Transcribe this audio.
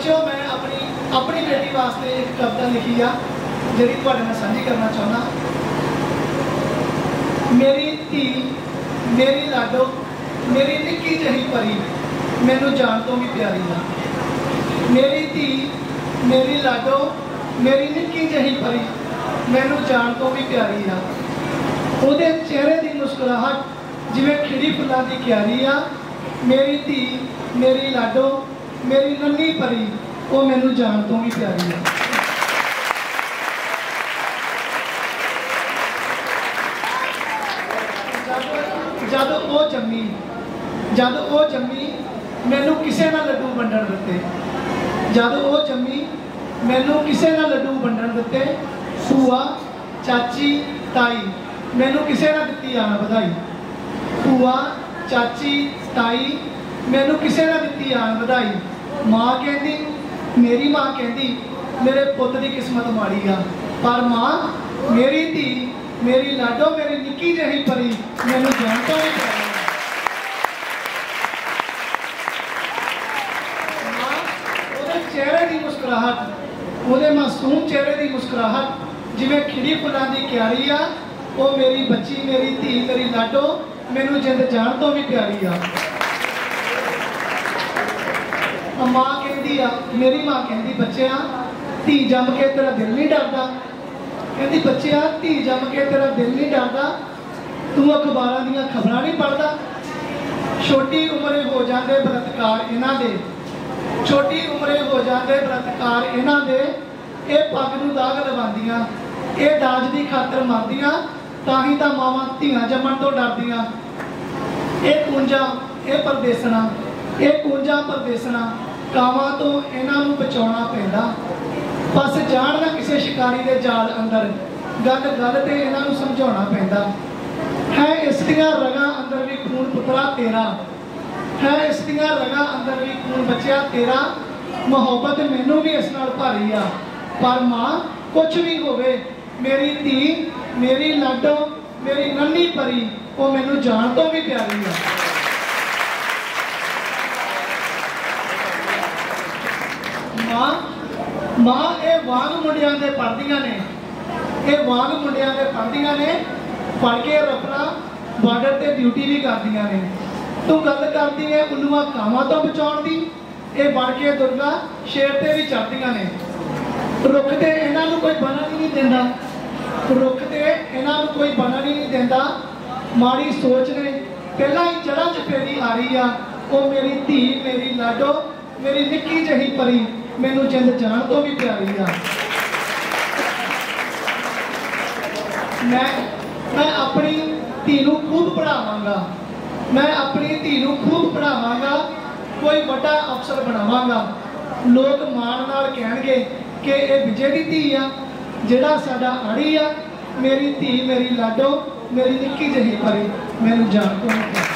बच्चों मैं अपनी अपनी बेटी वास्ते एक कविता लिखी आ जिहड़ी तुहाडे नाल सांझी करना चाहुंदा। मेरी धी मेरी लाडो मेरी निक्की जही परी मैनू जान तो भी प्यारी आ। मेरी धी मेरी लाडो मेरी निक्की जही परी मैनू जान तो भी प्यारी आ। ਉਹਦੇ चेहरे की मुस्कुराहट जिवें खिड़ी फुल्लां दी क्यारी आ। मेरी धी मेरी लाडो मेरी नन्ही परी वो मैनू जान तो भी प्यारी आ। जद वो जम्मी मैनू किसे ना लड्डू वंडण दिते। जद वो जम्मी मैनू किसे ना लड्डू वंडण दिते। भूआ चाची ताई मैनू किसे ना दिती आन बधाई। भूआ चाची ताई मैनू किसे ना दिती आन बधाई। माँ कहती मेरी माँ कहती मेरे पुत की किस्मत माड़ी आ, पर माँ मेरी धी मेरी लाडो मेरी निक्की जही परी मैनू जान तो नहीं प्यारी। माँ ਉਹਦੇ चेहरे की मुस्कुराहट ਉਹਦੇ मासूम चेहरे की मुस्कुराहट जिवें खिड़ी फुल्लां दी क्यारी आ। वो मेरी बच्ची मेरी धी मेरी लाडो मैनू जिंद जान तो भी प्यारी आ। माँ कहती आ मेरी माँ कहती बच्चिया धी जम के तेरा दिल नहीं डरदा। कहती बच्चिया धी जम के तेरा दिल नहीं डरदा। तू अखबारां दीयां खबरां नहीं पढ़दा। छोटी उम्रे हो जाते बलात्कार इन्हां दे। छोटी उम्रे हो जाते बलात्कार इन्हां दे। ये पग नूं दाग लवांदियां ये दाज की खातर मरदियां ताही तां मावां धीआं जम्मण तो डरदियां। ये कूंजा ये परदेसना ये कूंजा परदेसना कावां तो इन्हां नूं बचाउणा पैंदा। फस जाण ना किसी शिकारी के जाल अंदर गल गल ते इन्हां नूं समझाउणा पैंदा। है इस दियां रगां अंदर भी खून पुत्रा तेरा। है इस दियां रगां अंदर भी खून बच्चिया तेरा। मुहब्बत मैनू भी इस नाल भारी आ, पर माँ कुछ भी होवे मेरी धी मेरी लाडो मेरी नन्ही परी वो मैनू जान तो भी प्यारी है। माँ माँ ये वांग मुंडियां दे पढ़दियां ने ये वांग मुंडियां दे पढ़दियां ने पढ़ के अपना बॉर्डर ते ड्यूटी भी करदियां ने। तू गल करदी है उल्लूआं कावां तो बचाउण दी ये बढ़ के दुर्गा शेर ते भी चढ़दियां ने। रुख ते इन्हां नूं कोई बनन ही नहीं देंदा। रुख ते इन्हां नूं कोई बनन ही नहीं देंदा। माड़ी सोच ने पहला ही जड़ा च फेरी आ रही आ। वो मेरी धी मेरी लाडो मेरी निक्की जही परी मैनू जिंद जान तो भी प्यारी आ। मैं अपनी धी नूं खूब पढ़ावांगा। मैं अपनी धी नूं खूब पढ़ावांगा कोई बड़ा अफसर बनावांगा। लोग माण नाल कहणगे कि ये विजय की धी आ जिहड़ा साडा आड़ी आ। मेरी धी मेरी लाडो मेरी निक्की जही परी मैनू जान तो नहीं।